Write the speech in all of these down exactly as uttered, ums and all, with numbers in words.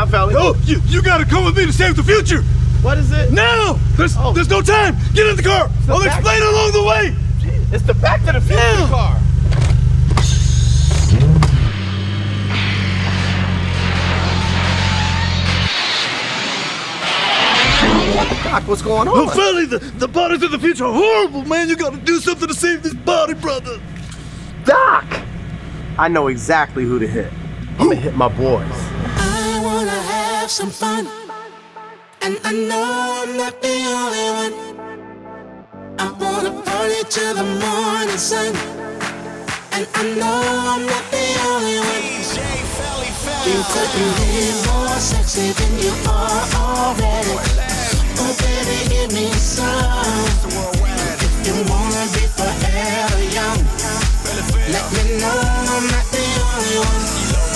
now, Felly. Oh, you, you gotta come with me to save the future. What is it? Now! There's, oh. there's no time. Get in the car. The I'll back. explain along the way. It's the Back to the Future Yeah. car. Doc, what's going on? Oh, Felly, the, the bodies of the future are horrible, man. You gotta do something to save this body, brother. Doc! I know exactly who to hit. I'm gonna hit my boys. I wanna have some fun, and I know I'm not the only one. I wanna party till the morning sun, and I know I'm not the only one. You couldn't be more sexy than you are already. Oh baby, give me some. If you wanna be forever young, let me know I'm not the only one.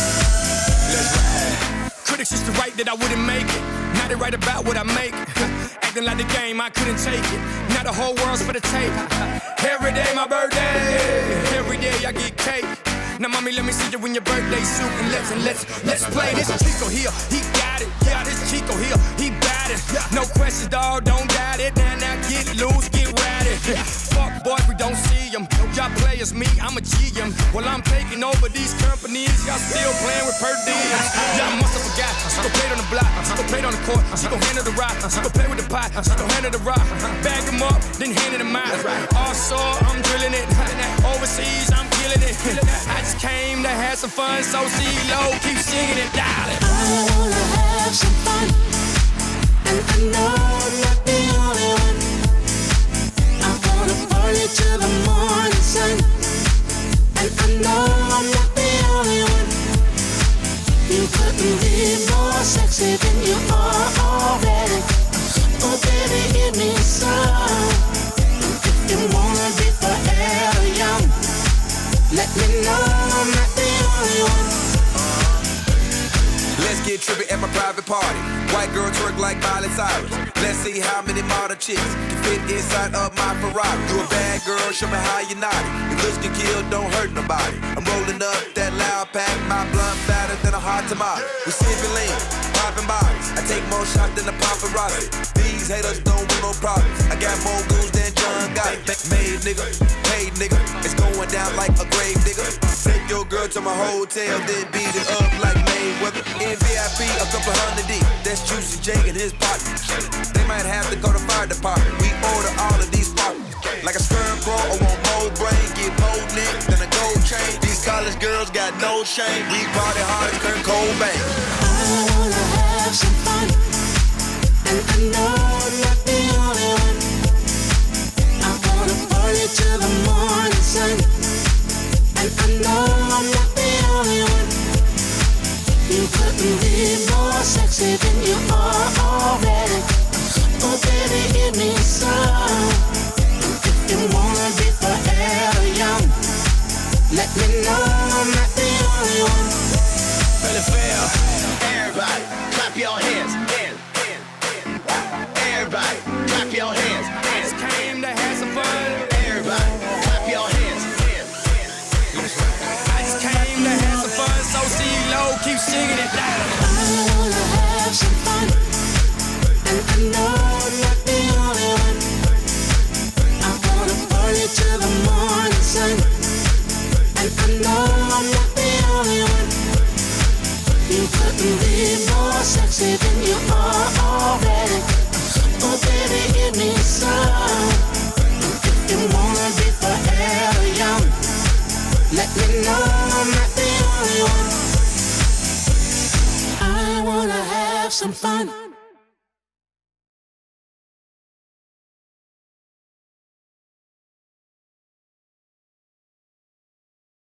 Critics used to write that I wouldn't make it. Now they write about what I make. Acting like the game, I couldn't take it. Now the whole world's for the tape. Every day my birthday, every day I get cake. Now mommy, let me see you in your birthday suit, and let's and let's let's play this Chico here. He got it, yeah, this Chico here. He bad it, no questions, dog, don't doubt it. Now now get loose, get ratty. Fuck boys, we don't see them. Y'all players, me, I'm a G M. Well, I'm taking over these companies. Y'all still playing with per diems. Y'all must have forgot. She gon' play it on the block. She gon' play it on the court. She gon' handle the rock. She gon' play with the pot. She gon' handle the rock. Bag them up, then hand it them out. Offshore, I'm drilling it. Overseas, I'm killing it. I just came to have some fun, so C-Lo, keep singing it, darling. I wanna have some fun, and I know I'm not the only one. I wanna party till the morning sun, and I know I'm not the only one. You couldn't be more sexy than you are already. Oh baby, give me some. If you wanna be forever young, let me know I'm not the only one. Let's get trippy at my private party. White girl twerk like Miley Cyrus. Let's see how many model chicks can fit inside of my Ferrari. You a bad girl, show me how you naughty. Your looks can kill, don't hurt nobody. I'm rolling up that loud pack, my blunt fatter than a hot tomato. We sipping lean, popping bodies. I take more shots than a paparazzi. These haters don't want no problems. I got more goons than John Gotti. Made nigga, paid nigga. It's going down like a grave nigga. Take your girl to my hotel, then beat it up like Mayweather. In V I P, a couple hundred deep. That's Juicy J and his partner. They might have to go to fire department. We order all of these partners. Like a sperm grow, I want more brain, get more neck than a gold chain. These college girls got no shame. We party hard as Kurt Cobain. I wanna have some fun, and I know I'm not the only one. I wanna party till the morning sun, and I know I'm not the only one. You couldn't be more sexy than you are already. Oh baby, give me some. If you wanna be forever young, let me know I'm not the only one. Everybody, clap your hands, hands, hands, hands. Everybody, clap your hands, I just came to have some fun. everybody, clap your hands, hands, hands. I just came to have some fun, so C-Lo, keep singing it, darling. I wanna have some fun, and I know I'm not the only one. I wanna party till the morning sun, and I know I'm not the only one. You couldn't be more sexy than you are already. Oh baby, give me some. If you wanna be forever young, let me know I'm not the only one. I wanna have some fun.